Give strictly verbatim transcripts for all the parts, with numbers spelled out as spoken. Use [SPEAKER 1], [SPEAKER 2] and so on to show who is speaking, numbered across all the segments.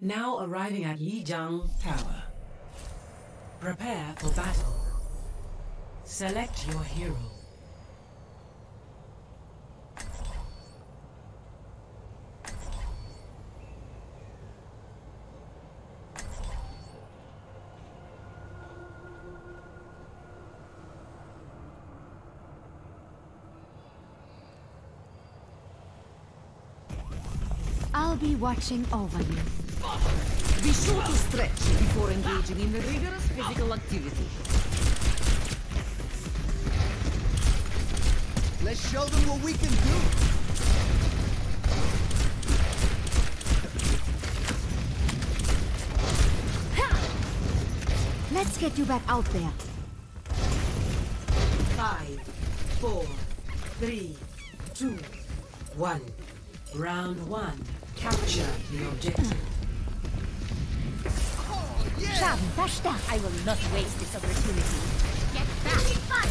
[SPEAKER 1] Now arriving at Lijiang Tower. Prepare for battle. Select your hero.
[SPEAKER 2] I'll be watching over you. Be sure to stretch before engaging in rigorous physical activity.
[SPEAKER 3] Let's show them what we can do.
[SPEAKER 2] Let's get you back out there.
[SPEAKER 1] Five, four, three, two, one. Round one. Capture the objective.
[SPEAKER 2] Schaden verstärkt.
[SPEAKER 4] I will not waste this opportunity. Get back!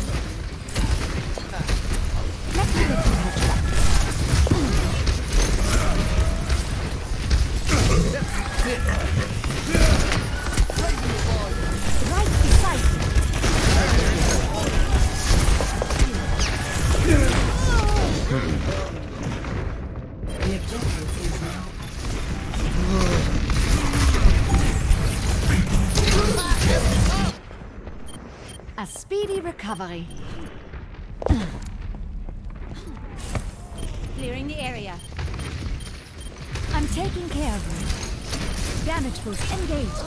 [SPEAKER 2] Let me get you back. Right beside you.
[SPEAKER 1] The objective is now.
[SPEAKER 2] A speedy recovery.
[SPEAKER 4] Clearing the area.
[SPEAKER 2] I'm taking care of you. Damage boost engaged.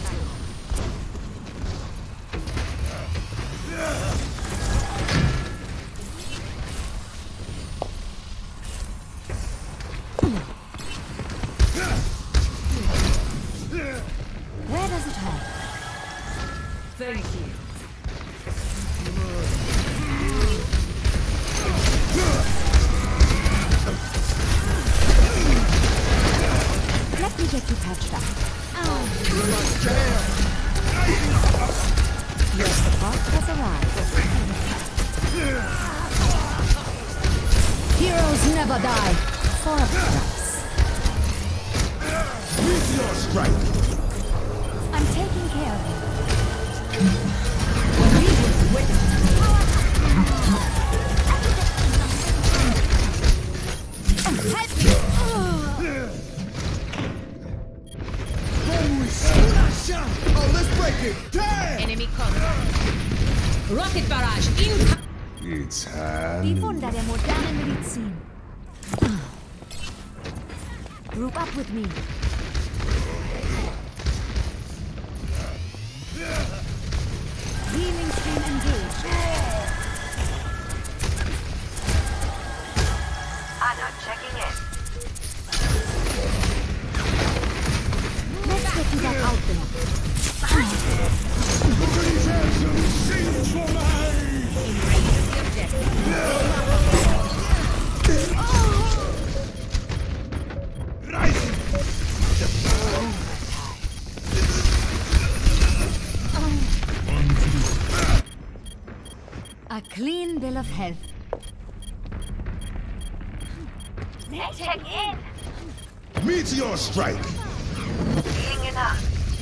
[SPEAKER 2] Where does it hurt?
[SPEAKER 1] Thank you.
[SPEAKER 2] Let me get you patched up. Your support has arrived. Heroes never die. For a price.
[SPEAKER 3] Meteor strike.
[SPEAKER 2] I'm taking care of you.
[SPEAKER 3] Oh, let's break it! Damn!
[SPEAKER 4] Enemy contact. Rocket barrage in.
[SPEAKER 5] It's
[SPEAKER 2] Die
[SPEAKER 5] hand.
[SPEAKER 2] Wunder der modernen Medizin. Group up with me. Healing stream engaged.
[SPEAKER 6] Anna checking in.
[SPEAKER 2] Let's get you back out there. A clean bill of health.
[SPEAKER 6] Let's check in.
[SPEAKER 5] Meteor strike.
[SPEAKER 6] Healing enough.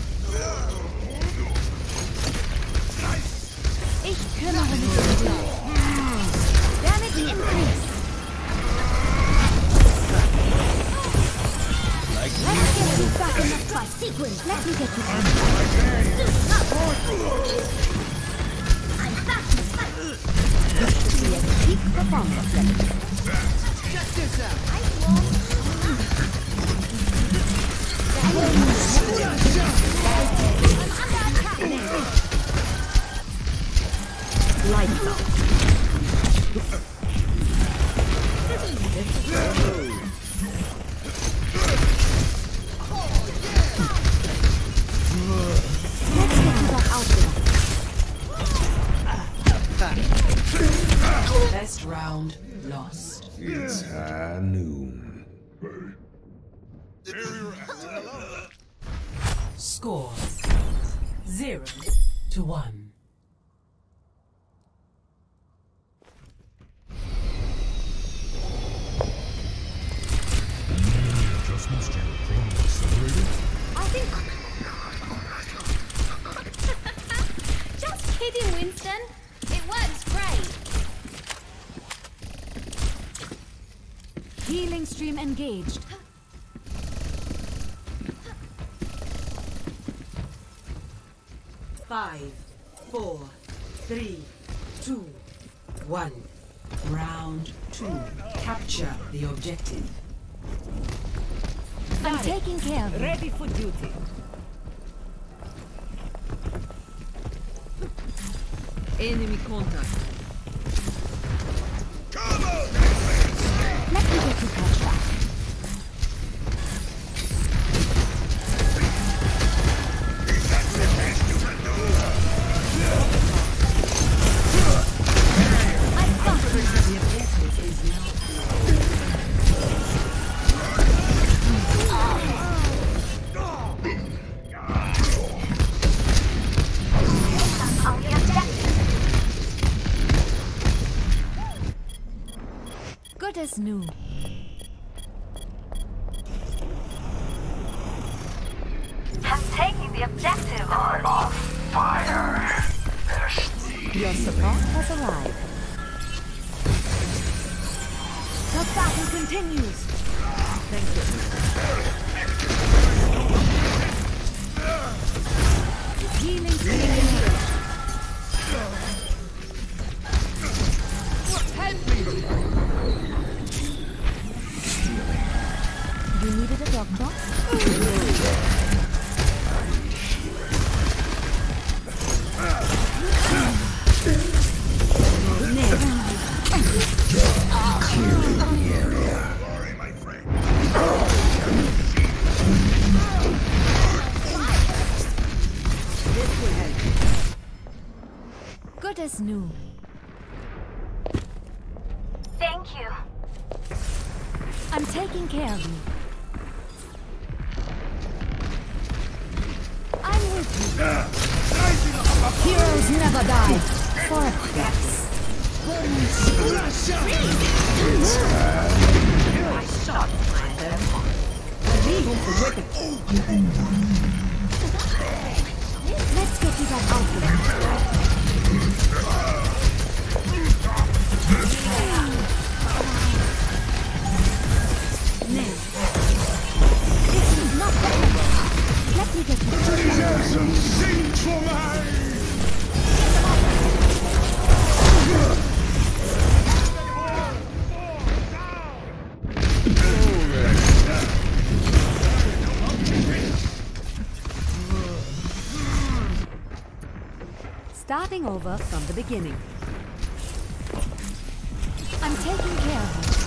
[SPEAKER 2] Ich kümmere mich um dich. Damage increase. Let's get you back in the fight. Sequence. Let me get you back. I'm back to fight. This should be a peak performance level.
[SPEAKER 3] Check this out.
[SPEAKER 2] I won't.
[SPEAKER 3] Shut
[SPEAKER 2] Lights out. Let's get you back out there.
[SPEAKER 1] Best round lost.
[SPEAKER 5] It's high noon.
[SPEAKER 1] Score zero to one.
[SPEAKER 5] Adjustments to your chrono accelerator.
[SPEAKER 2] I
[SPEAKER 4] Hit him, Winston. It works great.
[SPEAKER 2] Healing stream engaged.
[SPEAKER 1] Five, four, three, two, one. Round two. Capture the objective.
[SPEAKER 2] I'm taking care of you.
[SPEAKER 7] Ready for duty. Enemy contact.
[SPEAKER 2] Let me get you catch back. Good as new.
[SPEAKER 6] I'm taking the objective. I'm on fire.
[SPEAKER 2] Your support has arrived. The battle continues.
[SPEAKER 7] Thank you.
[SPEAKER 2] Healing stream.
[SPEAKER 7] Help me!
[SPEAKER 2] You needed a doctor? Good as new.
[SPEAKER 6] Thank you.
[SPEAKER 2] I'm taking care of you. I'm with you. Heroes never die. For a price.
[SPEAKER 7] I shot my them.
[SPEAKER 2] Let's get you back out there. This is not bad. Let me get you.
[SPEAKER 3] Some sing for my...
[SPEAKER 2] Starting over from the beginning. I'm taking care of you.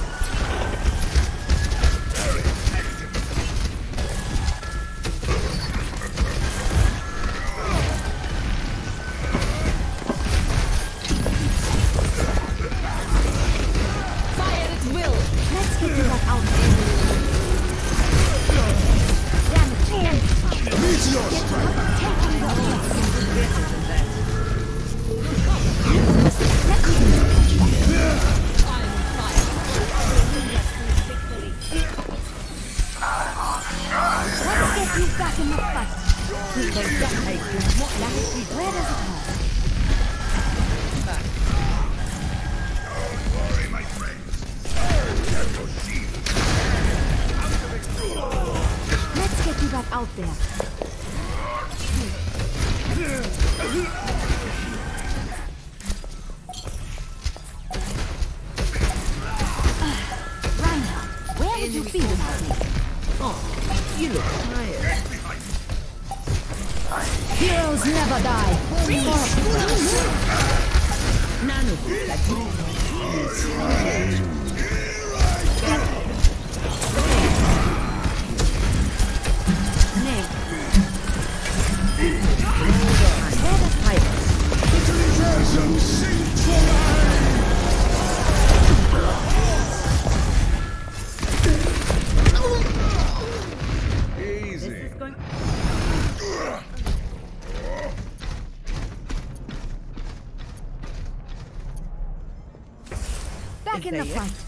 [SPEAKER 7] Fire at will!
[SPEAKER 2] Let's get you back out there. Damn it.
[SPEAKER 3] Meteor strike!
[SPEAKER 2] Taking the
[SPEAKER 7] Better than that.
[SPEAKER 2] Let me get you.
[SPEAKER 7] I'm on fire.
[SPEAKER 2] Let's get you back in the fight.
[SPEAKER 7] The decade does not last me.
[SPEAKER 2] Where does it hurt? Let's get you back out there. Reinhardt, where did you feel about me?
[SPEAKER 7] Oh, you look tired.
[SPEAKER 2] Heroes never die.
[SPEAKER 7] Nano like
[SPEAKER 2] Nay.
[SPEAKER 7] Where the fire?
[SPEAKER 3] Some sing for my...
[SPEAKER 5] Easy.
[SPEAKER 7] This is going.
[SPEAKER 2] Back
[SPEAKER 7] Is
[SPEAKER 2] in the
[SPEAKER 7] that it?
[SPEAKER 2] fight.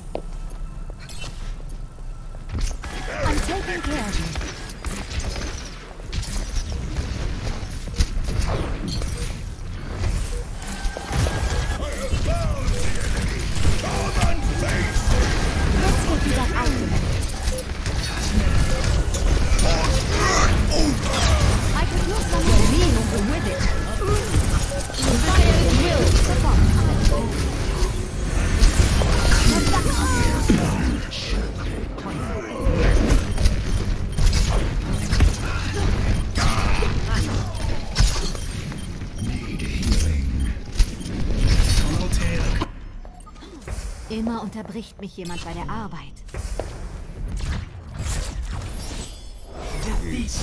[SPEAKER 2] I'm taking care of you. Immer unterbricht mich jemand bei der Arbeit.
[SPEAKER 1] Defeat.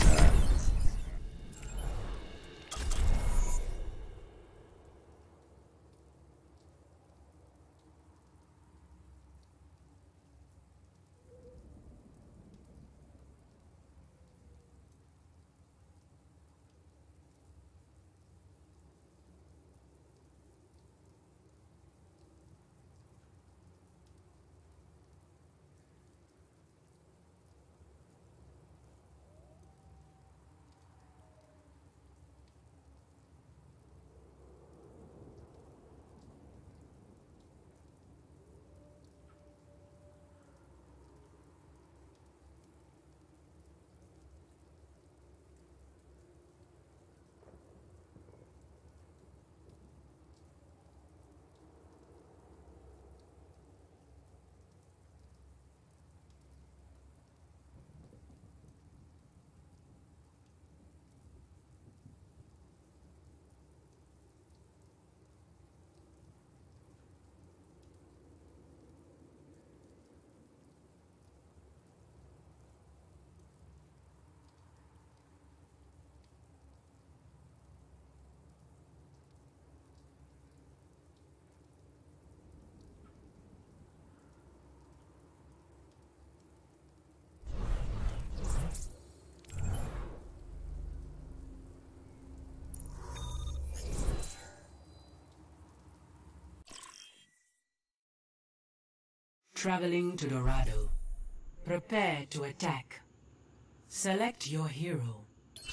[SPEAKER 1] Traveling to Dorado. Prepare to attack. Select your hero.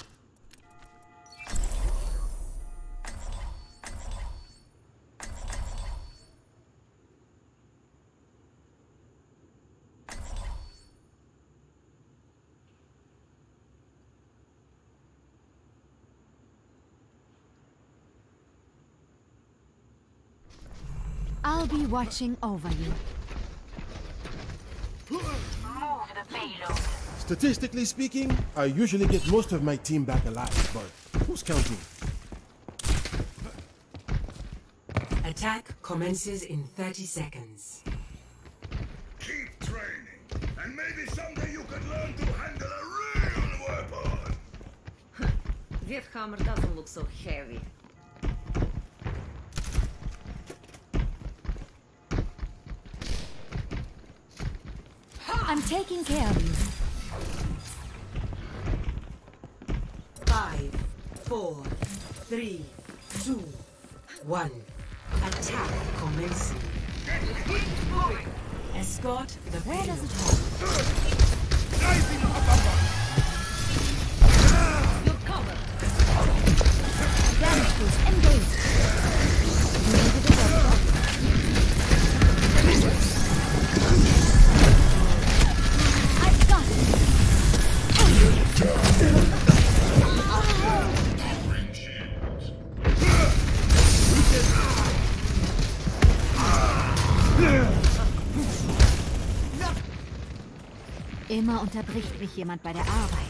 [SPEAKER 2] I'll be watching over you.
[SPEAKER 6] Move the payload.
[SPEAKER 8] Statistically speaking, I usually get most of my team back alive, but who's counting?
[SPEAKER 1] Attack commences in thirty seconds.
[SPEAKER 3] Keep training, and maybe someday you can learn to handle a real weapon.
[SPEAKER 7] That hammer doesn't look so heavy.
[SPEAKER 2] I'm taking care of you.
[SPEAKER 1] Five, four, three, two, one. Attack commencing. Escort the
[SPEAKER 2] Where does it
[SPEAKER 1] payload.
[SPEAKER 2] hurt? You're covered. Damage boost engaged. You needed a weapon. I've got it. Immer unterbricht mich jemand bei der Arbeit.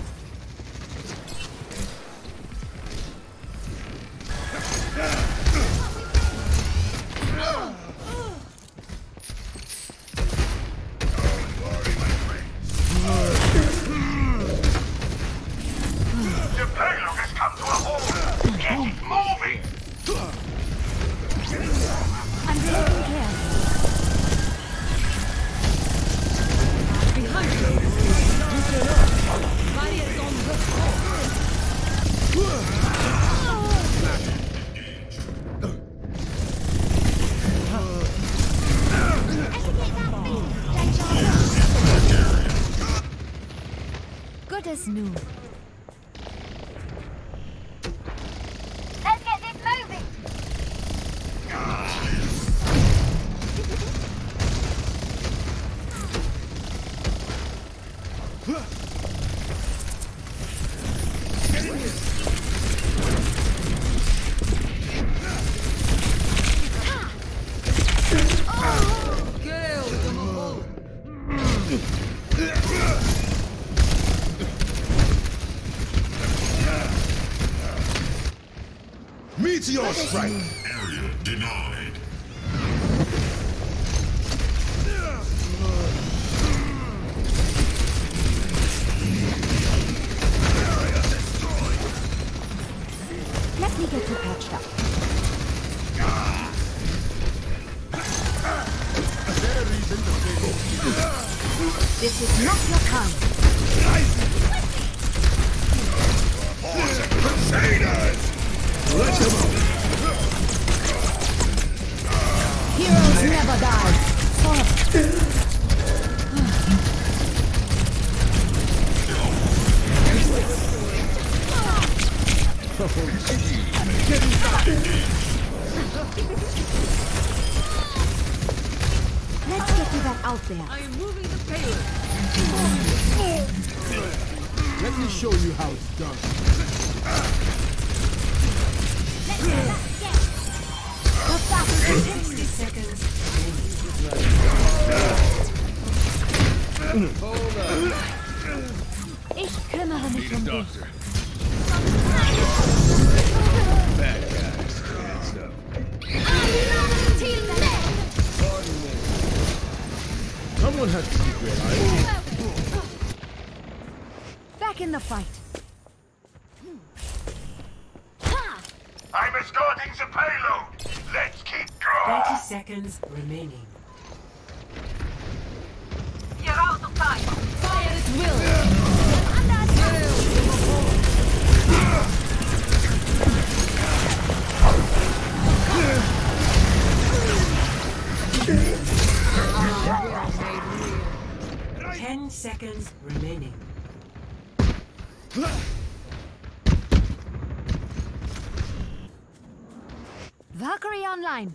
[SPEAKER 3] The payload has come to a halt. Get it moving.
[SPEAKER 2] I'm taking care of you. Behind you. Barriers on the floor. Good as new.
[SPEAKER 6] Let's get this moving.
[SPEAKER 3] Meteor strike.
[SPEAKER 9] Area denied.
[SPEAKER 2] Let me get you patched up. This is not your time.
[SPEAKER 3] Crusaders!
[SPEAKER 8] Let them out.
[SPEAKER 2] Heroes never die. Soft. Let's get you that out there.
[SPEAKER 7] I am moving the payload.
[SPEAKER 8] Let me show you how it's done.
[SPEAKER 2] The battle
[SPEAKER 1] sixty seconds.
[SPEAKER 2] Ich kümmere mich um dich.
[SPEAKER 5] Bad guys. Hands up.
[SPEAKER 8] Someone has to keep your eye.
[SPEAKER 2] Back in the fight.
[SPEAKER 3] I'm escorting the payload! Let's keep going!
[SPEAKER 1] thirty seconds remaining.
[SPEAKER 6] You're out of time.
[SPEAKER 2] Fire at will.
[SPEAKER 1] Ten seconds remaining.
[SPEAKER 2] Valkyrie online.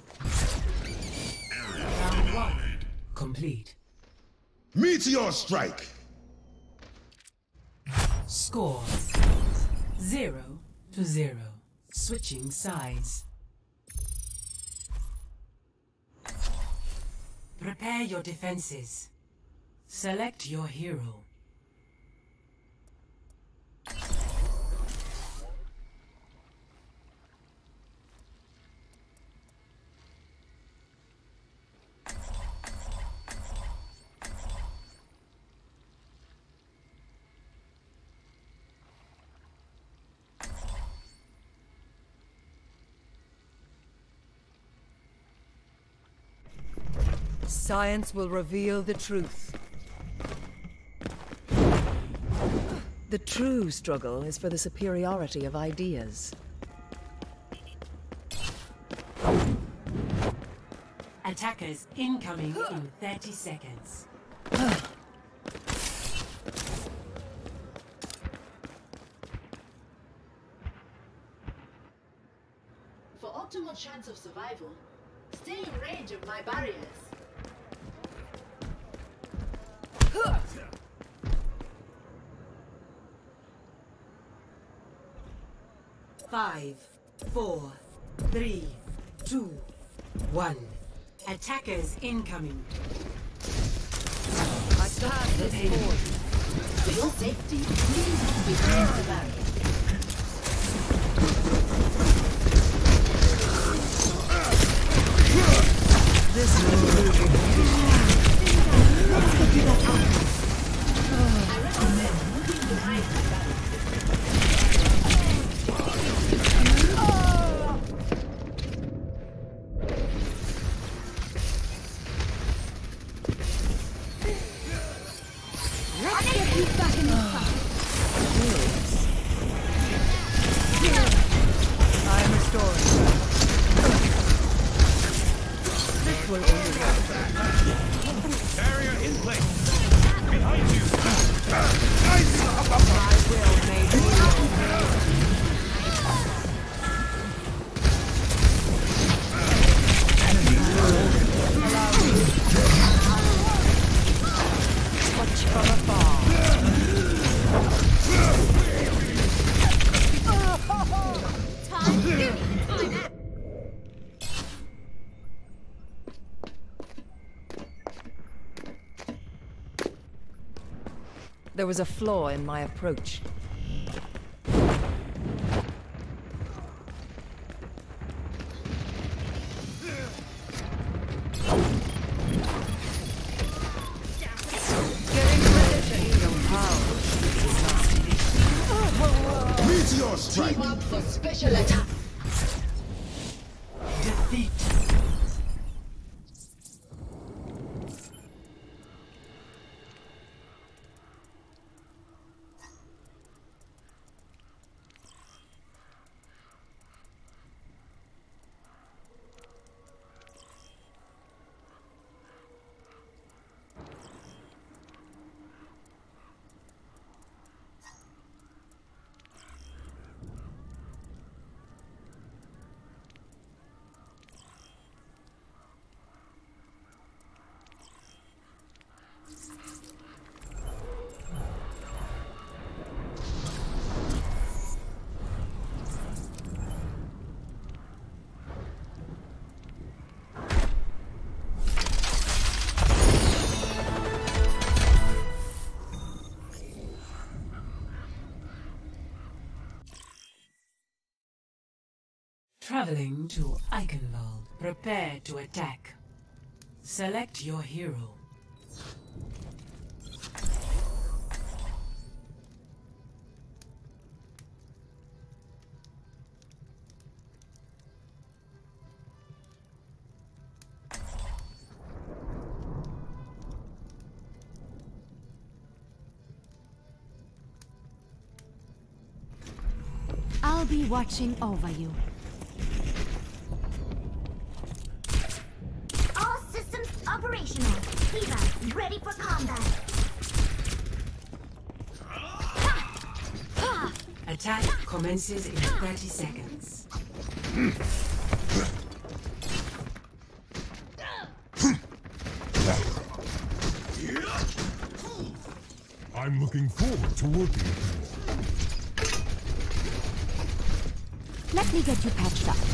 [SPEAKER 1] Round one complete.
[SPEAKER 3] Meteor strike!
[SPEAKER 1] Score zero to zero. Switching sides. Prepare your defenses. Select your hero.
[SPEAKER 9] Science will reveal the truth. The true struggle is for the superiority of ideas.
[SPEAKER 1] Attackers incoming in thirty seconds.
[SPEAKER 10] For optimal chance of survival, stay in range of my barriers.
[SPEAKER 1] Five, four, three, two, one. Attackers incoming.
[SPEAKER 9] I start this forward.
[SPEAKER 10] For your safety, please move behind the barrier.
[SPEAKER 9] This is moving.
[SPEAKER 2] Let's get you that out.
[SPEAKER 10] I recommend moving behind the barrier.
[SPEAKER 2] Let's get you back in the fight.
[SPEAKER 9] I'm restoring. This will only work.
[SPEAKER 5] Barrier in place. Behind you.
[SPEAKER 9] My will made real. Watch from afar. There was a flaw in my approach.
[SPEAKER 3] Meteor strike!
[SPEAKER 10] Team up for special attack.
[SPEAKER 1] Traveling to Eichenwald. Prepare to attack. Select your hero.
[SPEAKER 2] I'll be watching over you.
[SPEAKER 4] All systems operational. Viva, ready for combat.
[SPEAKER 1] Attack commences in thirty seconds.
[SPEAKER 3] I'm looking forward to working with you.
[SPEAKER 2] Let me get you patched up.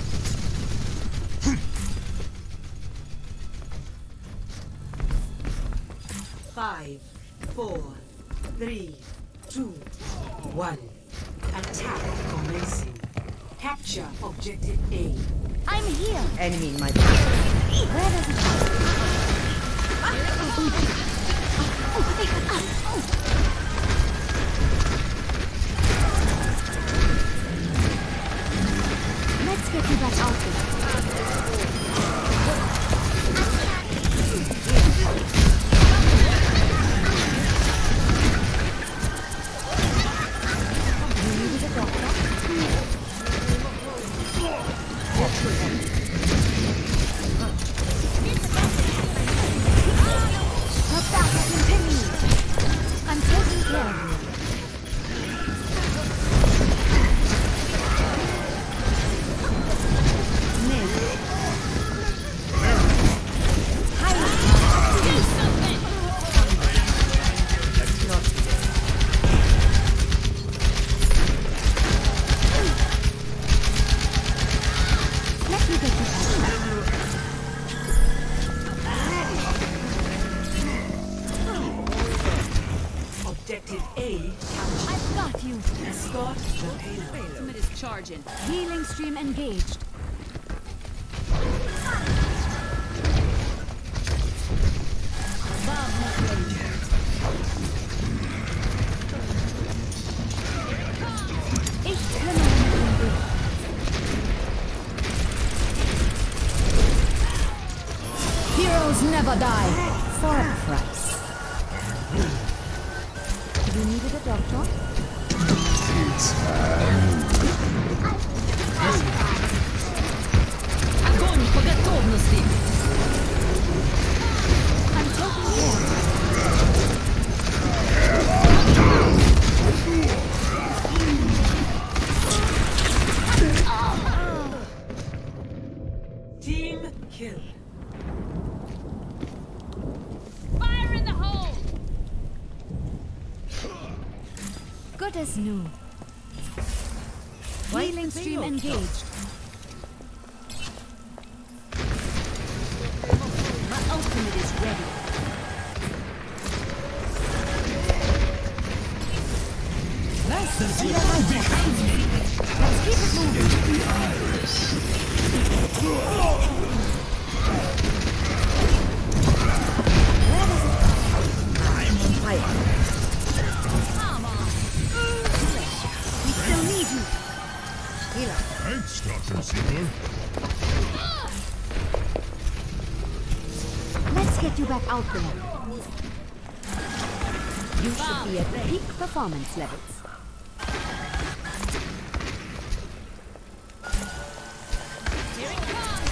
[SPEAKER 1] Five, four, three, two, one. Attack commencing. Capture objective A.
[SPEAKER 2] I'm here.
[SPEAKER 7] Enemy in my
[SPEAKER 2] Where does it Let's get you back out there. You needed a doctor? The battle continues. I'm taking care of you.
[SPEAKER 1] Objective A captured.
[SPEAKER 2] I've got you.
[SPEAKER 1] Escort the payload.
[SPEAKER 2] Ultimate is charging. Healing stream engaged. Bomb not ready. Ich kümmere mich um dich. Heroes never die. For a price. You needed a doctor?
[SPEAKER 7] Огонь по готовности!
[SPEAKER 2] I'm taking care.
[SPEAKER 1] Team kill.
[SPEAKER 4] Fire in the hole!
[SPEAKER 2] Good as new. Healing stream engaged. My ultimate is ready. Let's keep it moving.
[SPEAKER 7] I'm on fire.
[SPEAKER 2] We still need you.
[SPEAKER 3] Thanks, Doctor Ziegler.
[SPEAKER 2] Let's get you back out there. You should be at peak performance levels.
[SPEAKER 4] Here it comes!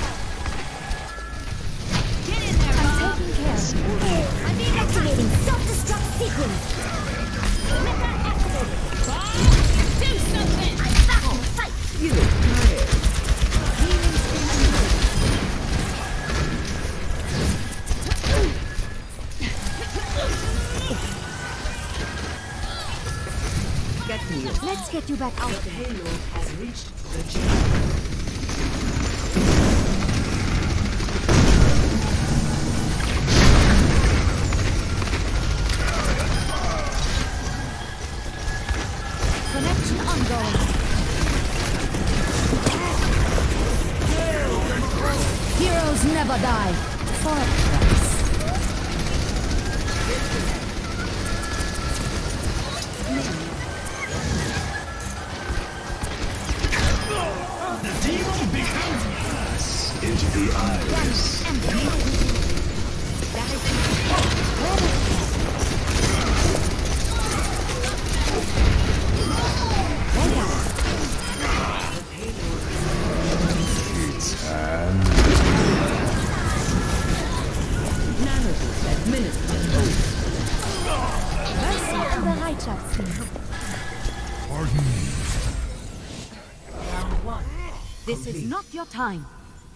[SPEAKER 2] Get in there, I'm taking care of you. I'm being activating self-destruct sequence.
[SPEAKER 4] Meta activated! Do something! I'm back in the fight!
[SPEAKER 7] You look tired.
[SPEAKER 2] Healing stream engaged.
[SPEAKER 7] Get me.
[SPEAKER 2] Let's get you back out
[SPEAKER 1] The
[SPEAKER 2] there.
[SPEAKER 1] payload has reached the chamber.
[SPEAKER 2] Connection ongoing. never die. For a price.
[SPEAKER 5] The demon becomes us into the iris.
[SPEAKER 2] That is
[SPEAKER 5] It's time.
[SPEAKER 7] Nanoboost administered.
[SPEAKER 2] Mercy Overwatch.
[SPEAKER 3] Pardon me.
[SPEAKER 1] Round one.
[SPEAKER 2] This is not your time.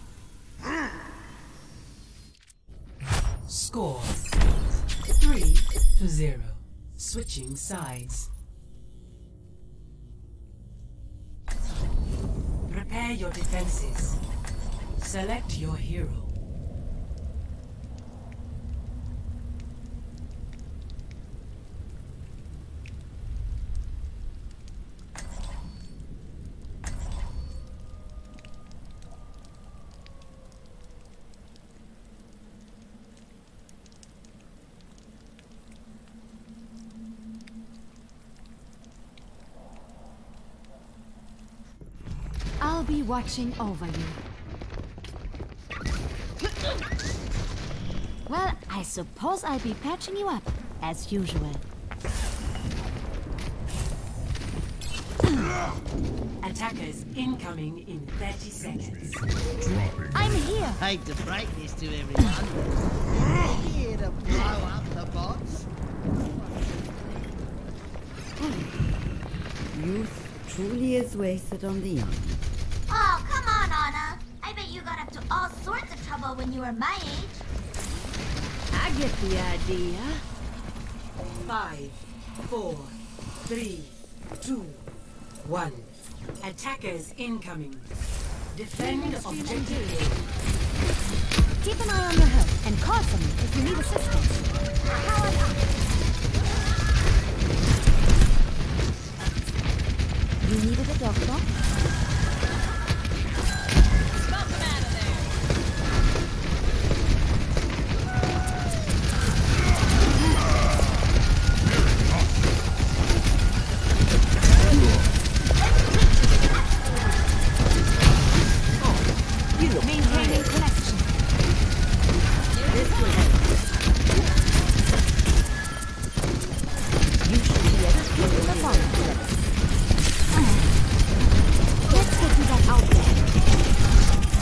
[SPEAKER 1] Score three to zero. Switching sides. Prepare your defenses. Select your hero.
[SPEAKER 2] I'll be watching over you. Well, I suppose I'll be patching you up, as usual.
[SPEAKER 1] Attackers incoming in thirty seconds.
[SPEAKER 3] Dropping.
[SPEAKER 2] I'm here!
[SPEAKER 11] Hate to break this to everyone, but we're here to blow up the bots.
[SPEAKER 7] Youth truly is wasted on the young.
[SPEAKER 4] Oh, come on, Anna. I bet you got up to all sorts of trouble when you were my age.
[SPEAKER 7] I get the idea.
[SPEAKER 1] Five, four, three, two, one. Attackers incoming. Defend objective.
[SPEAKER 2] Keep an eye on your health and call for me if you need assistance. Powered up. You needed a doctor?
[SPEAKER 4] Smoke him out of there.
[SPEAKER 2] Maintaining connection.
[SPEAKER 7] This will help. You should be able to
[SPEAKER 2] Keep
[SPEAKER 7] kill
[SPEAKER 2] the
[SPEAKER 7] me.
[SPEAKER 2] phone. Let's get you back out there.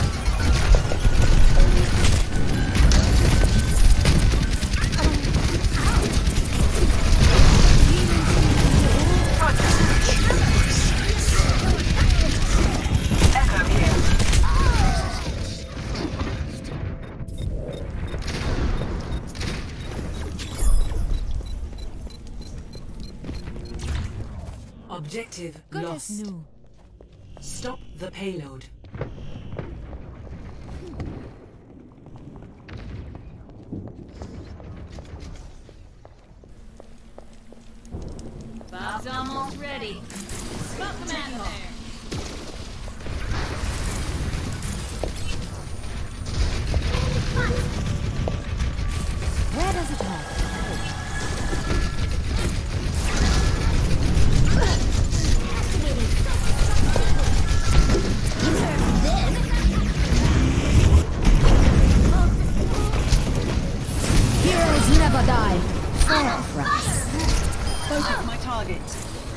[SPEAKER 1] Objective
[SPEAKER 2] Good as
[SPEAKER 1] lost.
[SPEAKER 2] new.
[SPEAKER 1] Stop the payload.
[SPEAKER 4] Bob's almost ready. Smoke him out of there.
[SPEAKER 2] Where does it hurt? Heroes never die. For a price.
[SPEAKER 7] Focus my target.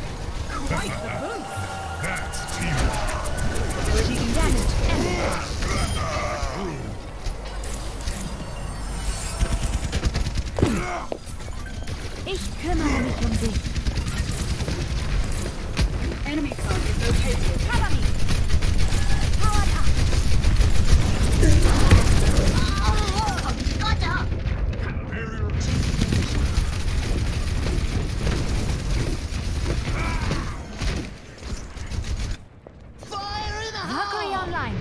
[SPEAKER 3] That's teamwork.
[SPEAKER 2] Taking damage. And ich kümmere mich um dich.
[SPEAKER 7] Enemy target located.
[SPEAKER 2] Cover me. Powered up.
[SPEAKER 4] Oh, gotcha.
[SPEAKER 3] Barrier
[SPEAKER 11] Fire in the
[SPEAKER 2] Valkyrie
[SPEAKER 11] hole!
[SPEAKER 2] online.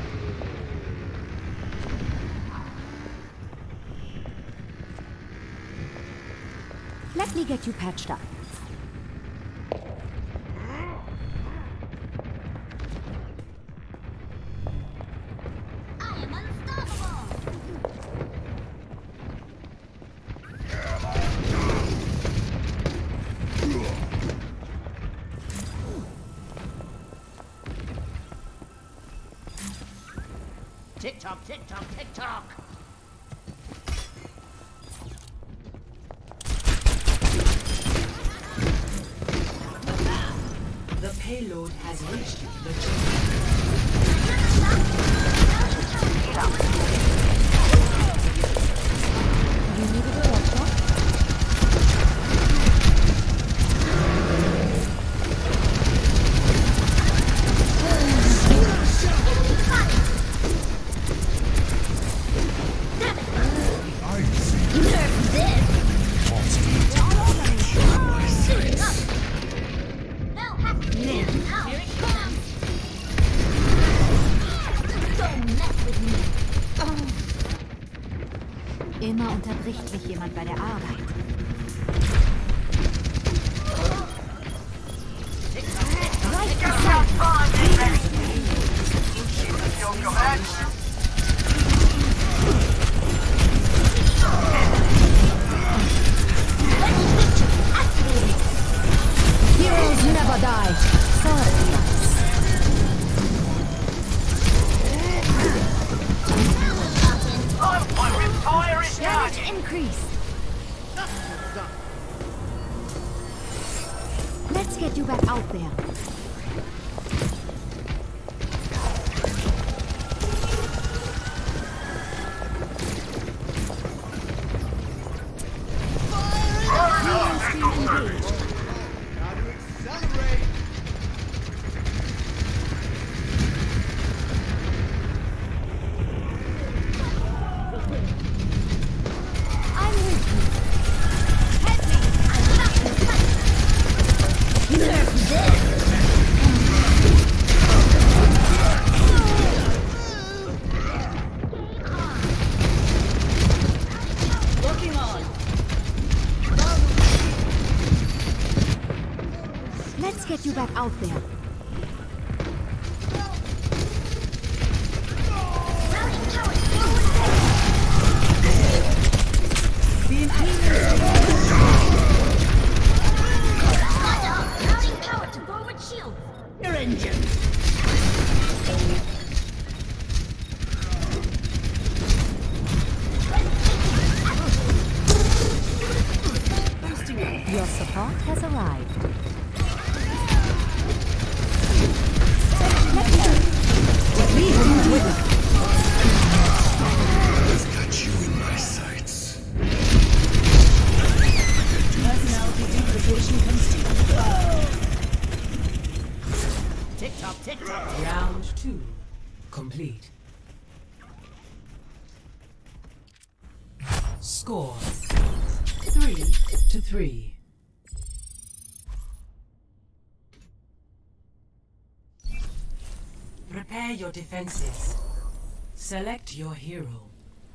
[SPEAKER 2] Let me get you patched up.
[SPEAKER 4] I am unstoppable.
[SPEAKER 11] Tick-tock, tick-tock, tick-tock!
[SPEAKER 1] The payload has reached the chamber.
[SPEAKER 2] You needed a watch. Immer unterbricht sich jemand bei der Arbeit. Heroes never die. Sorry. Damage increase. Let's get you back out there. Let's get you back out there.
[SPEAKER 11] Your engine!
[SPEAKER 2] Your support has arrived.
[SPEAKER 3] I've got you in my sights.
[SPEAKER 11] Personality duplication complete. Tick-tock, tick-tock.
[SPEAKER 1] Round two complete. Score three to three. Prepare your defenses. Select your hero.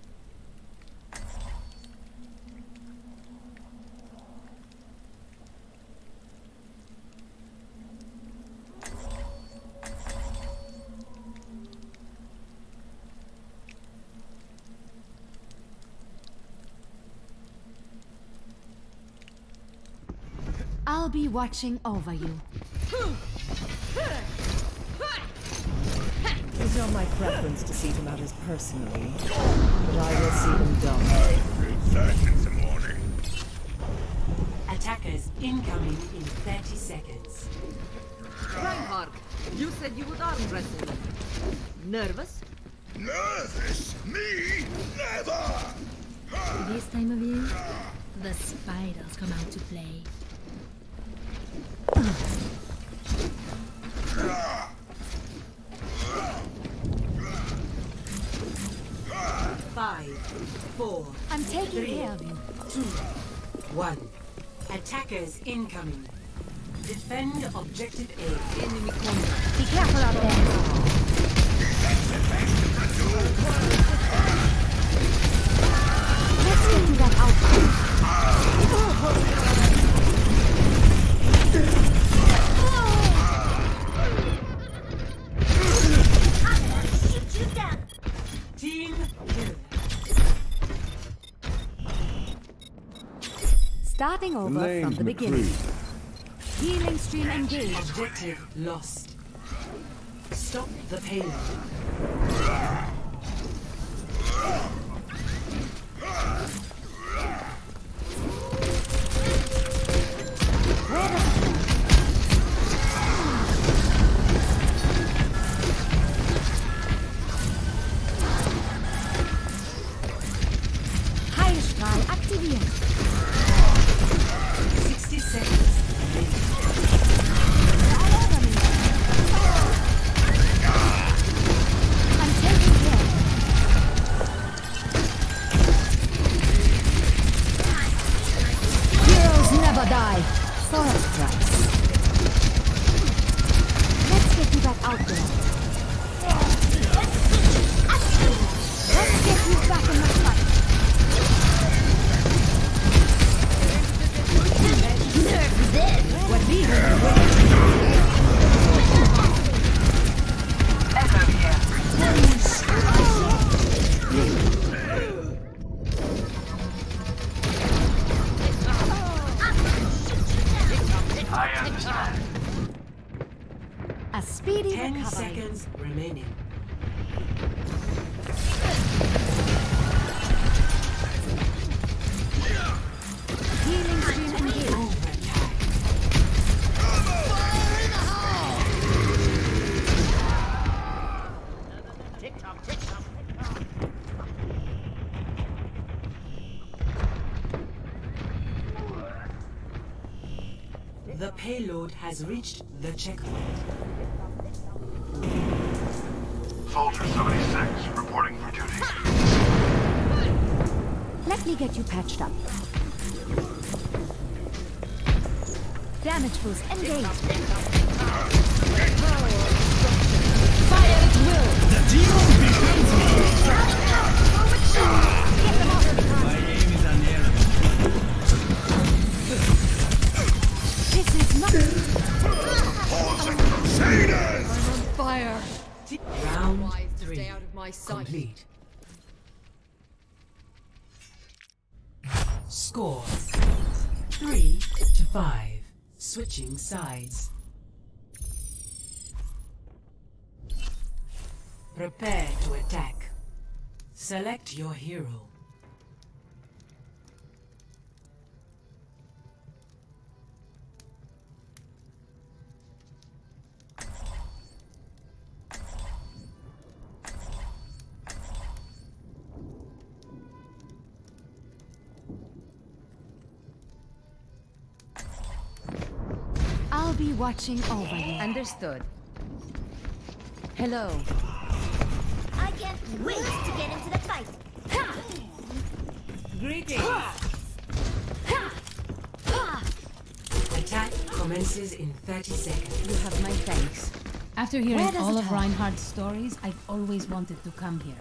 [SPEAKER 2] I'll be watching over you.
[SPEAKER 9] It's not my preference to see to matters personally, but I will see them done.
[SPEAKER 3] Good seconds in the morning.
[SPEAKER 1] Attackers incoming in thirty seconds.
[SPEAKER 11] Reinhardt, you said you would arm wrestle them. Nervous?
[SPEAKER 3] Nervous? Me? Never!
[SPEAKER 4] This time of year, the spiders come out to play.
[SPEAKER 1] Five, four,
[SPEAKER 2] I'm taking
[SPEAKER 1] three,
[SPEAKER 2] care of you.
[SPEAKER 1] two, one. Attackers incoming. Defend objective A.
[SPEAKER 11] Enemy corner.
[SPEAKER 2] Be careful out there. Let's get you that out.
[SPEAKER 1] Team kill.
[SPEAKER 2] Starting over from the beginning. Healing stream engaged.
[SPEAKER 1] Objective lost. Stop the payload.
[SPEAKER 2] For a price. Let's get you back out there. Let's get you back in the fight. Nerf this! What we
[SPEAKER 6] Echo here.
[SPEAKER 3] I understand.
[SPEAKER 2] A speedy
[SPEAKER 1] Ten
[SPEAKER 2] recovery.
[SPEAKER 1] seconds remaining.
[SPEAKER 2] Healing stream engaged.
[SPEAKER 1] Overattack.
[SPEAKER 11] Tick-tock, tick-tock, tick-tock.
[SPEAKER 1] The payload has reached the checkpoint.
[SPEAKER 3] Soldier seventy-six, reporting for duty.
[SPEAKER 2] Let me get you patched up. Damage boost engaged. Fire at will.
[SPEAKER 5] The demon becomes me. My aim is unerring.
[SPEAKER 2] This is not
[SPEAKER 3] Crusaders!
[SPEAKER 2] fire.
[SPEAKER 1] Round
[SPEAKER 2] Wise to
[SPEAKER 1] three.
[SPEAKER 2] stay out of my sight.
[SPEAKER 1] Complete. Score three to five. Switching sides. Prepare to attack. Select your hero.
[SPEAKER 2] I'll be watching over you.
[SPEAKER 9] Understood. Hello.
[SPEAKER 4] I can't wait to get into the fight.
[SPEAKER 1] Greetings. Attack commences in thirty seconds.
[SPEAKER 2] You have my thanks.
[SPEAKER 12] After
[SPEAKER 2] Where
[SPEAKER 12] hearing
[SPEAKER 2] does
[SPEAKER 12] all
[SPEAKER 2] it
[SPEAKER 12] of
[SPEAKER 2] hurt?
[SPEAKER 12] Reinhardt's stories, I've always wanted to come here.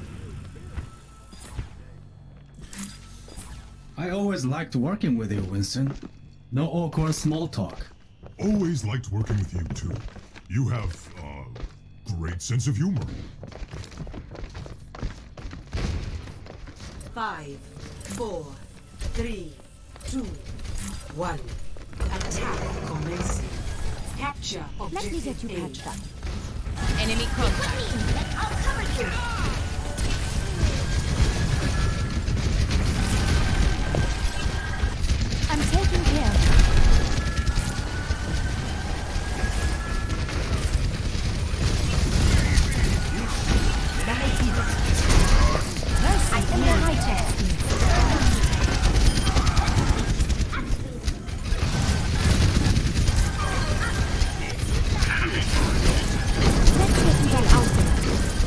[SPEAKER 5] I always liked working with you, Winston. No awkward small talk.
[SPEAKER 3] Always liked working with you, too. You have, uh, great sense of humor.
[SPEAKER 1] Five, four, three, two, one. Attack commencing. Capture
[SPEAKER 2] Let me get
[SPEAKER 1] objective
[SPEAKER 2] you
[SPEAKER 1] A.
[SPEAKER 2] patched up.
[SPEAKER 9] Enemy contact.
[SPEAKER 4] I'll cover you.
[SPEAKER 2] I'm taking care of you. Mercy, in the high tech. Let's get you back out there.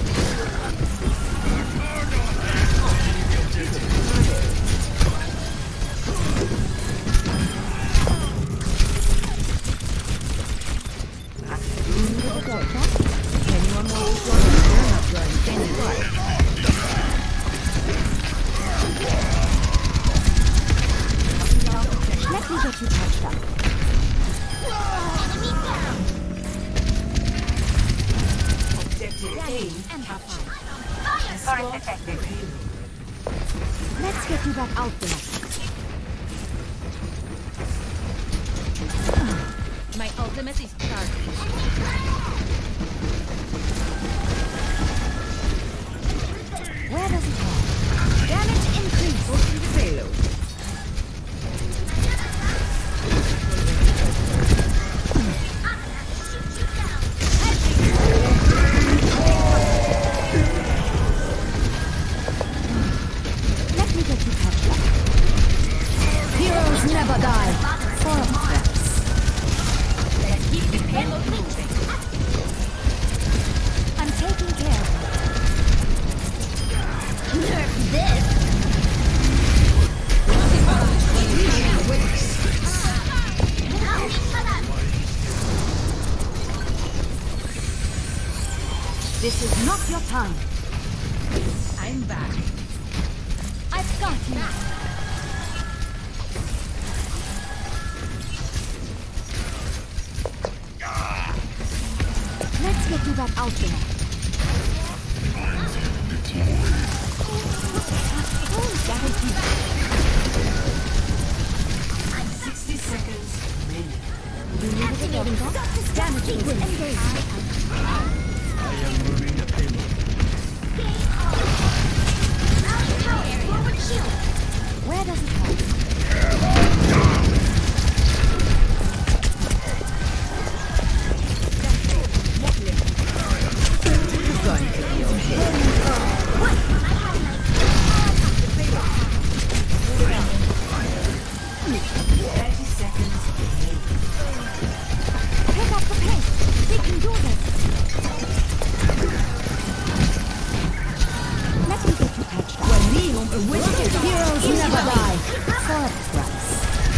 [SPEAKER 9] Anyone want to join me? You're not joining anyone.
[SPEAKER 2] Let me get you patched up.
[SPEAKER 1] Objective A captured. Escort the payload.
[SPEAKER 2] Let's get you back out there.
[SPEAKER 9] My ultimate is charged.
[SPEAKER 2] Where does it go? Damage increase.
[SPEAKER 9] Pushing the payload.
[SPEAKER 2] Let me get you patched up. Heroes never die. For a price.
[SPEAKER 4] Let's keep the payload moving.
[SPEAKER 2] I'm taking care of you.
[SPEAKER 4] Nerf this.
[SPEAKER 2] time.
[SPEAKER 9] I'm back.
[SPEAKER 2] I've got you. Let's get you back out there.
[SPEAKER 1] sixty seconds remaining.
[SPEAKER 2] Activating damage sequence engaged.
[SPEAKER 5] I am moving the payload.
[SPEAKER 2] Where does it hurt?
[SPEAKER 9] You're going to be okay.
[SPEAKER 1] thirty seconds remaining.
[SPEAKER 2] Pick up the pace. We can do this. Let me get you patched up. Heroes never die. For a price.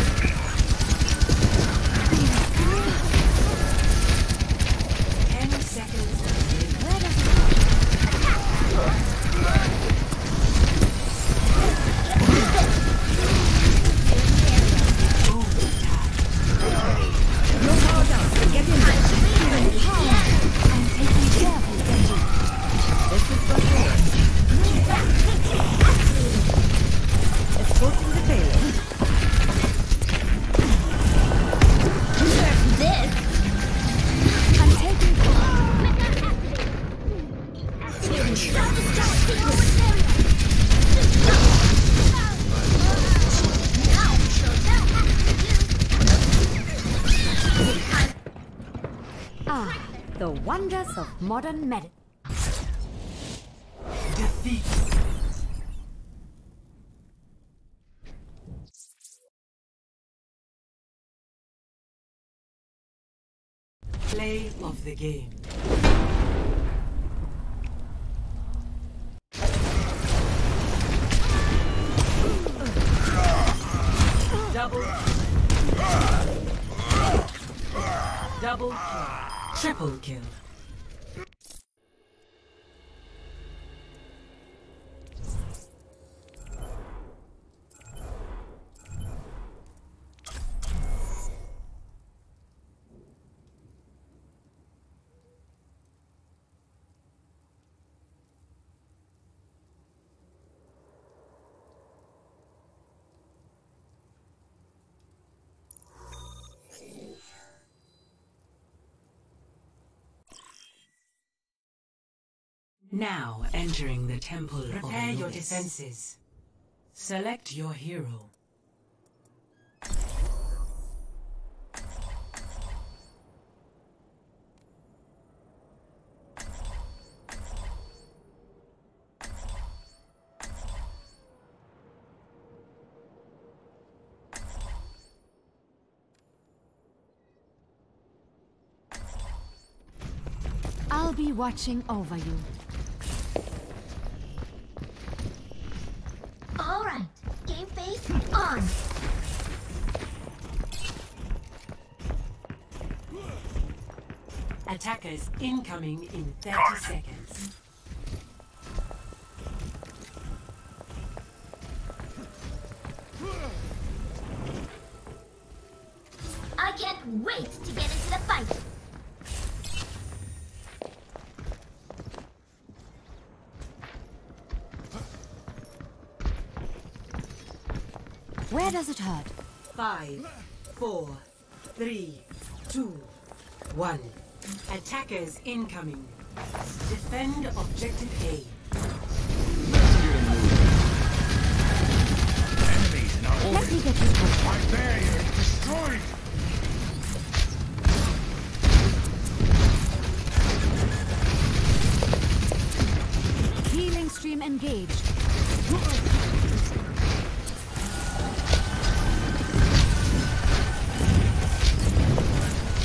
[SPEAKER 1] Ten seconds remaining.
[SPEAKER 2] Where does it
[SPEAKER 9] No power down. Get in there.
[SPEAKER 2] I'm taking care of you, Genji.
[SPEAKER 9] This is for sure. Escorting the payload.
[SPEAKER 2] This. I'm taking Ah, the wonders of modern medicine.
[SPEAKER 1] Defeat. Play of the game. Double. Double kill. Triple kill. Now entering the temple. Prepare your defenses. Select your hero.
[SPEAKER 2] I'll be watching over you.
[SPEAKER 4] All right, game face on.
[SPEAKER 1] Attackers incoming in thirty seconds.
[SPEAKER 4] I can't wait to get into the fight.
[SPEAKER 2] Where does it hurt?
[SPEAKER 1] Five, four, three, two, one. Attackers incoming. Defend objective A.
[SPEAKER 3] Enemies in our
[SPEAKER 2] Let me get you touched.
[SPEAKER 3] My barrier is destroyed!
[SPEAKER 2] Healing stream engaged.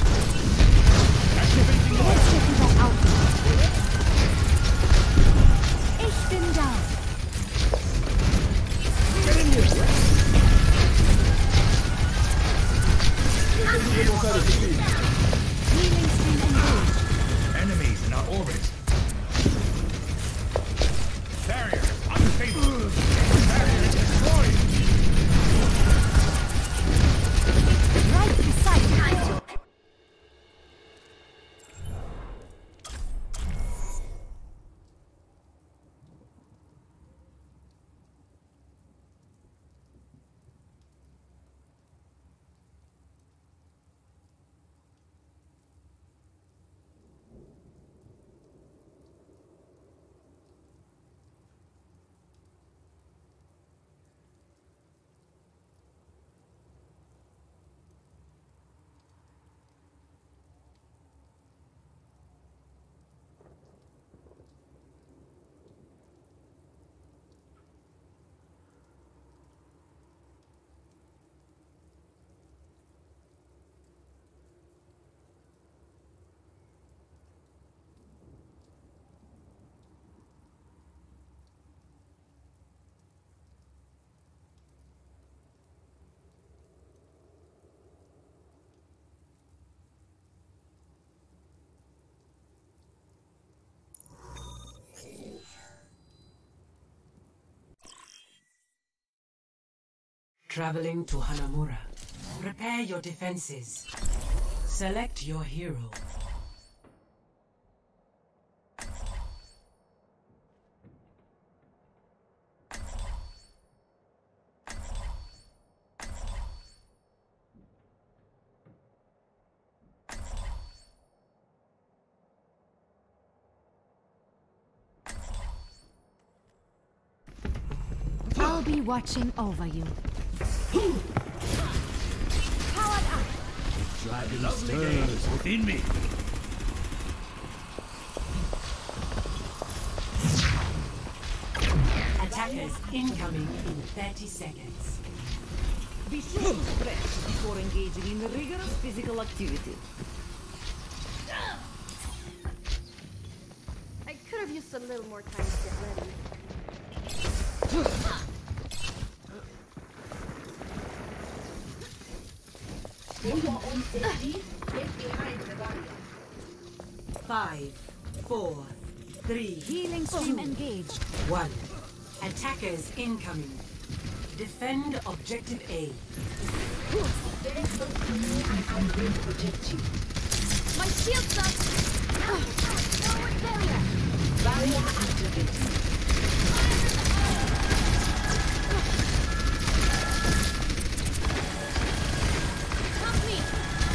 [SPEAKER 2] Let's get you back out there.
[SPEAKER 1] Traveling to Hanamura. Prepare your defenses. Select your hero.
[SPEAKER 2] I'll be watching over you.
[SPEAKER 4] Powered up.
[SPEAKER 3] Dragon stirs within me.
[SPEAKER 1] Attackers incoming in thirty seconds.
[SPEAKER 2] Be sure to stretch before engaging in rigorous physical activity.
[SPEAKER 4] I could have used a little more time to get ready.
[SPEAKER 10] For your own safety, get behind the barrier.
[SPEAKER 1] Five, four, three,
[SPEAKER 2] Healing stream engaged.
[SPEAKER 1] one. Attackers incoming. Defend objective A.
[SPEAKER 10] Stay close to me and I will protect you.
[SPEAKER 4] My shield's up. Forward barrier.
[SPEAKER 10] Barrier activated.
[SPEAKER 4] Help me.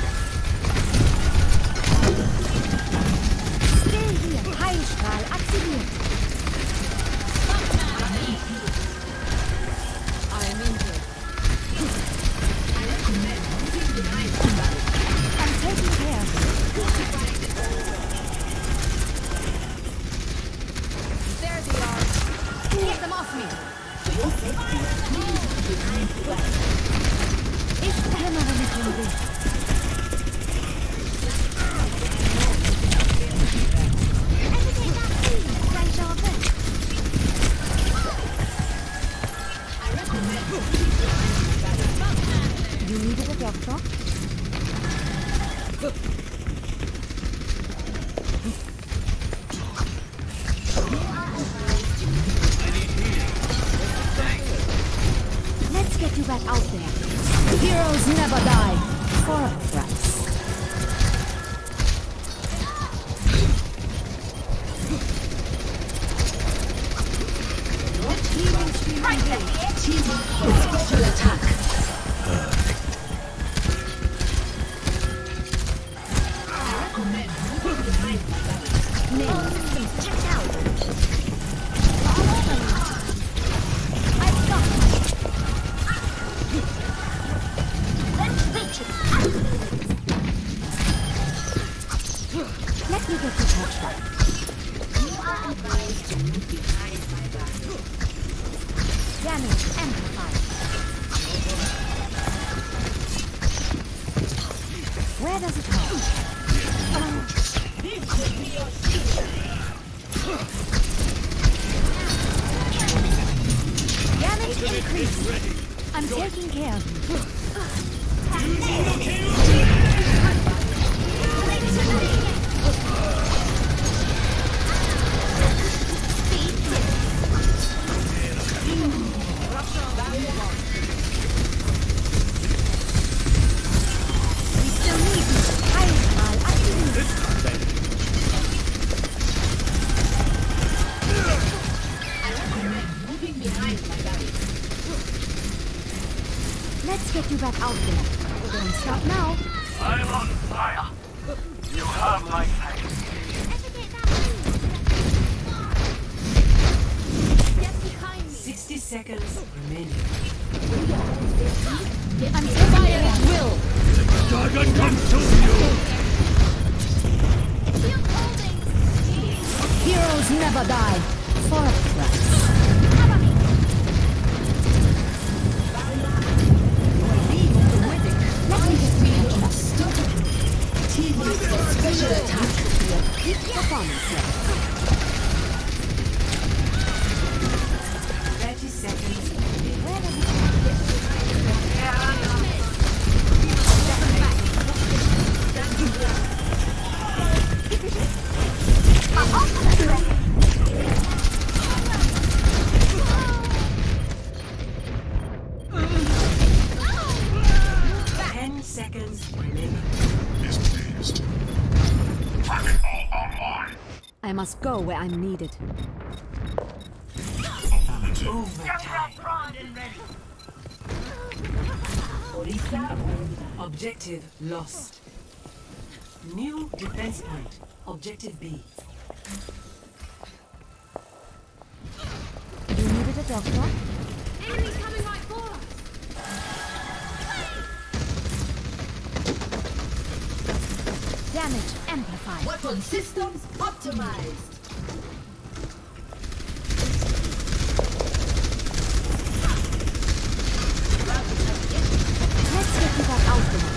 [SPEAKER 2] Stay here. Heilstrahl aktiviert. I'm injured. I'm taking care of you.
[SPEAKER 4] There they are. Get them off me.
[SPEAKER 2] Ich kümmere mich um dich. You needed a doctor? Let's get you back out there. Heroes never die. For a price. Healing stream engaged.
[SPEAKER 10] Special attack.
[SPEAKER 2] Main systems checked out.
[SPEAKER 4] I've got you.
[SPEAKER 2] Let me get you touched up.
[SPEAKER 10] You are advised to move behind my back.
[SPEAKER 2] Damage amplified. Where does it hurt? Damage increased. I'm taking care of you. We still need you. Heilstrahl aktiviert.
[SPEAKER 10] Moving behind my back.
[SPEAKER 2] Let's get you back out there. Don't stop now.
[SPEAKER 3] I'm on fire. You have my thanks.
[SPEAKER 4] Get behind me.
[SPEAKER 1] sixty seconds remaining.
[SPEAKER 2] I'm firing at will.
[SPEAKER 3] Dragon consume you.
[SPEAKER 4] Shield holding.
[SPEAKER 2] Heroes never die. For a price.
[SPEAKER 4] Cover me.
[SPEAKER 2] Let me get you touched up.
[SPEAKER 10] Team with special attack.
[SPEAKER 2] Performance level.
[SPEAKER 1] thirty seconds.
[SPEAKER 2] Where does it I must go where I'm needed.
[SPEAKER 1] Overtime. Objective lost. New defense point. Objective B.
[SPEAKER 2] You needed a doctor?
[SPEAKER 4] Enemies coming right for us.
[SPEAKER 2] Damage amplified.
[SPEAKER 10] Weapon systems optimized.
[SPEAKER 2] Let's get you back out there.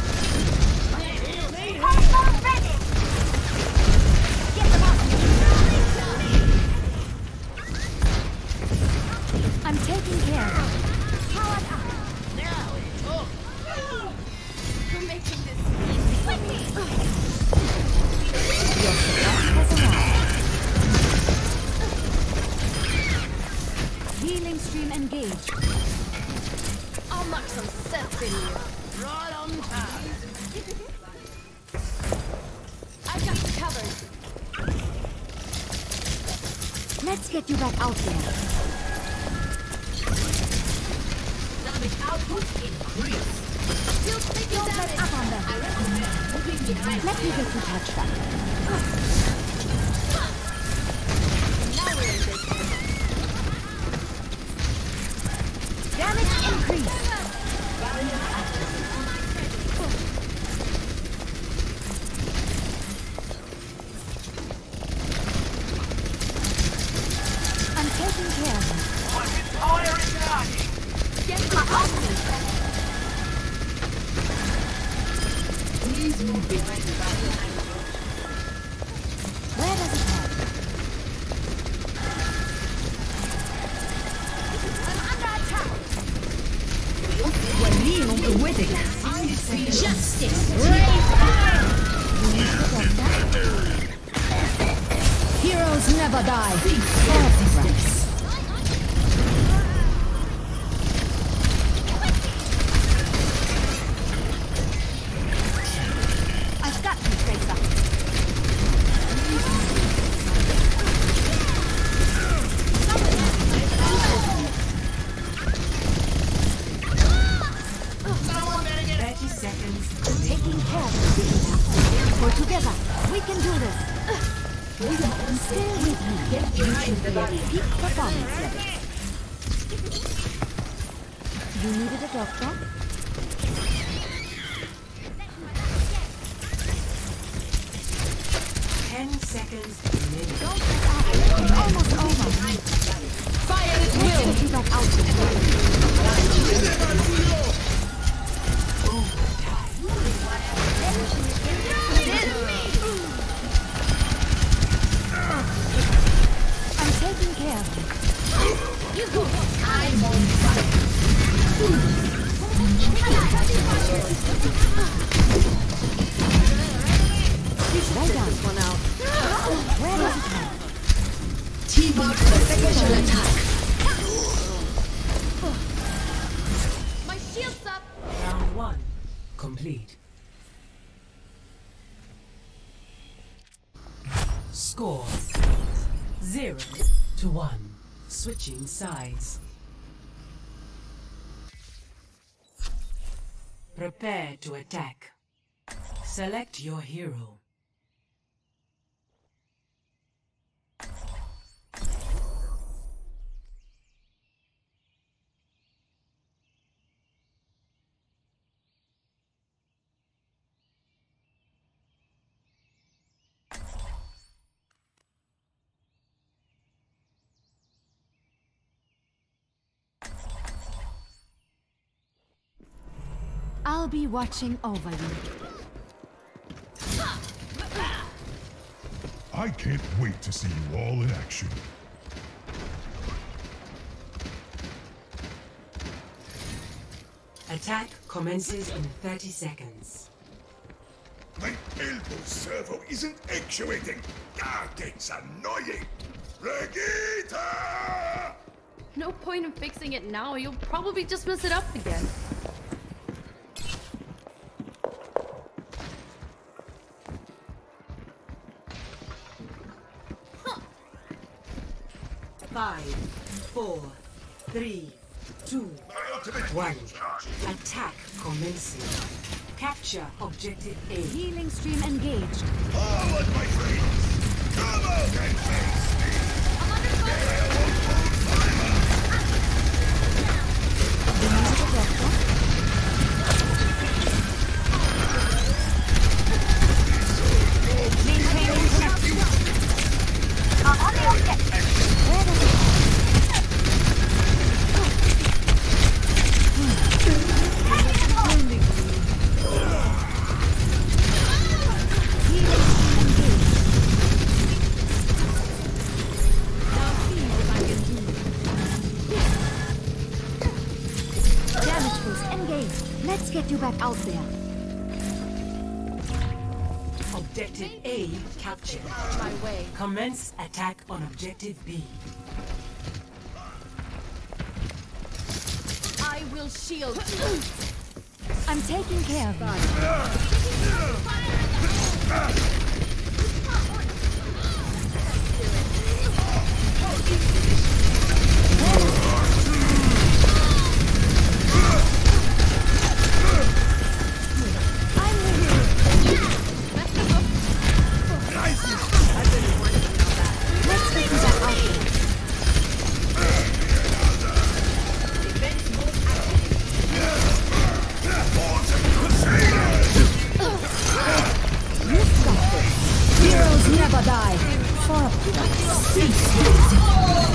[SPEAKER 2] I'm taking care of it.
[SPEAKER 4] Powered up. Now it's up. You're making this easy for me.
[SPEAKER 2] Your supply has arrived. Healing stream engaged.
[SPEAKER 4] I'll knock some sense in you. Right on time. I've got you covered.
[SPEAKER 2] Let's get you back out there.
[SPEAKER 10] Damage output increased.
[SPEAKER 4] Still taking
[SPEAKER 2] Don't let
[SPEAKER 4] damage.
[SPEAKER 2] up on them.
[SPEAKER 10] I recommend moving behind.
[SPEAKER 2] Let me get you touched up.
[SPEAKER 4] Now we're in business.
[SPEAKER 2] Damage increase. I'm taking care of them.
[SPEAKER 4] Get the hostage.
[SPEAKER 10] Please move behind the battle angle.
[SPEAKER 2] Where does it head?
[SPEAKER 4] I'm under attack.
[SPEAKER 10] I see
[SPEAKER 4] Justice.
[SPEAKER 2] Heroes never die. Progress. I've got you, Tracer.
[SPEAKER 1] thirty seconds.
[SPEAKER 2] Taking care of it. We're together. We can do this. Stay with me. You should be at peak performance levels. You needed a doctor?
[SPEAKER 1] Ten seconds remaining.
[SPEAKER 2] Don't let up. It's almost over. Fire at will. Let's get you back out there. I'm taking care of you.
[SPEAKER 4] You go.
[SPEAKER 10] I'm on fire.
[SPEAKER 2] Well done. One out. Where does it go?
[SPEAKER 10] Team up for special attack.
[SPEAKER 4] My shield's up.
[SPEAKER 1] Round one. Complete. Score. Zero to one. Switching sides. Prepare to attack. Select your hero.
[SPEAKER 2] I'll be watching over you.
[SPEAKER 3] I can't wait to see you all in action.
[SPEAKER 1] Attack commences in thirty seconds.
[SPEAKER 3] My elbow servo isn't actuating. God, it's annoying. Regita!
[SPEAKER 4] No point in fixing it now. You'll probably just mess it up again.
[SPEAKER 1] Three, two, one. Attack commencing. Capture objective A.
[SPEAKER 2] Healing stream engaged.
[SPEAKER 3] Forward, my friends! Come out and face me!
[SPEAKER 2] Maintaining connection. I'm on the objective. Where does it Let's get you back out there.
[SPEAKER 1] Objective A captured.
[SPEAKER 4] My way.
[SPEAKER 1] Commence attack on objective B.
[SPEAKER 4] I will shield you.
[SPEAKER 2] I'm taking care of you. Heroes never die. For cease.